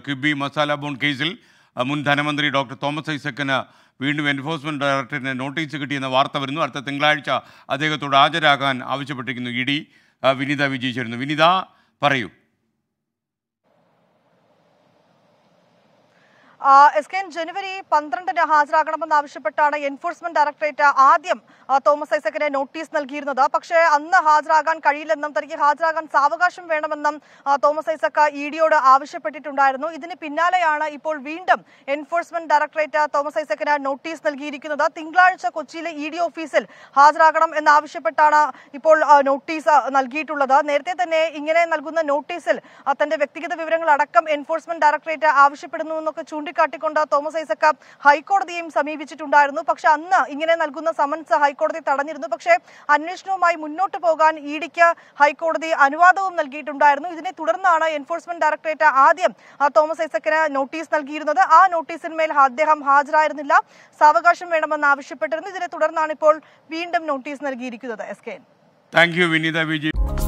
KIIFB masala bone കേസിൽ മുൻ ധനമന്ത്രി ഡോക്ടർ തോമസ് ഐസക്കിന് വീണ്ടും എൻഫോഴ്സ്മെന്റ് ഡയറക്ടറേറ്റിന് നോട്ടീസ് കിട്ടിയെന്ന വാർത്ത വരുന്നു. അടുത്ത തിങ്കളാഴ്ച അദ്ദേഹത്തോട് ഹാജരാകാൻ ആവശ്യപ്പെട്ടിരിക്കുന്നു ഇ ഡി. വിനീത വിജയ് ചേരുന്നു. വിനീത, പറയൂ. ജനുവരി 12-ന് ഹാജരാകണമെന്ന് ആവശ്യപ്പെട്ടാണ് എൻഫോഴ്സ്മെന്റ് ഡയറക്ടറേറ്റ് ആദ്യം തോമസ് ഐസക്കിനെ നോട്ടീസ് നൽകിയിരുന്നത്. പക്ഷേ അന്ന് ഹാജരാകാൻ കഴിയില്ലെന്നും തനിക്ക് ഹാജരാകാൻ സാവകാശം വേണമെന്നും തോമസ് ഐസക്ക് ഇ ഡിയോട് ആവശ്യപ്പെട്ടിട്ടുണ്ടായിരുന്നു. ഇതിന് പിന്നാലെയാണ് ഇപ്പോൾ വീണ്ടും എൻഫോഴ്സ്മെന്റ് ഡയറക്ടറേറ്റ് തോമസ് ഐസക്കിന് നോട്ടീസ് നൽകിയിരിക്കുന്നത്. തിങ്കളാഴ്ച കൊച്ചിയിലെ ഇ ഡി ഓഫീസിൽ ഹാജരാകണം എന്നാവശ്യപ്പെട്ടാണ് ഇപ്പോൾ നോട്ടീസ് നൽകിയിട്ടുള്ളത്. നേരത്തെ തന്നെ ഇങ്ങനെ നൽകുന്ന നോട്ടീസിൽ തന്റെ വ്യക്തിഗത വിവരങ്ങൾ അടക്കം എൻഫോഴ്സ്മെന്റ് ഡയറക്ടറേറ്റ് ആവശ്യപ്പെടുന്നു എന്നൊക്കെ ചൂണ്ടിക്കാട്ടിക്കൊണ്ട് തോമസ് ഐസക്ക് ഹൈക്കോടതിയെയും സമീപിച്ചിട്ടുണ്ടായിരുന്നു. പക്ഷെ അന്ന് ഇങ്ങനെ നൽകുന്ന സമൻസ് ഹൈക്കോടതി തടഞ്ഞിരുന്നു. പക്ഷേ അന്വേഷണവുമായി മുന്നോട്ട് പോകാൻ ഇ ഡിക്ക് ഹൈക്കോടതി അനുവാദവും നൽകിയിട്ടുണ്ടായിരുന്നു. ഇതിനെ തുടർന്നാണ് എൻഫോഴ്സ്മെന്റ് ഡയറക്ടറേറ്റ് ആദ്യം തോമസ് ഐസക്കിന് നോട്ടീസ് നൽകിയിരുന്നത്. ആ നോട്ടീസിന്മേൽ അദ്ദേഹം ഹാജരായിരുന്നില്ല, സാവകാശം വേണമെന്ന് ആവശ്യപ്പെട്ടിരുന്നു. ഇതിനെ തുടർന്നാണ് ഇപ്പോൾ വീണ്ടും നോട്ടീസ് നൽകിയിരിക്കുന്നത്. Thank you Vineetha Vijay.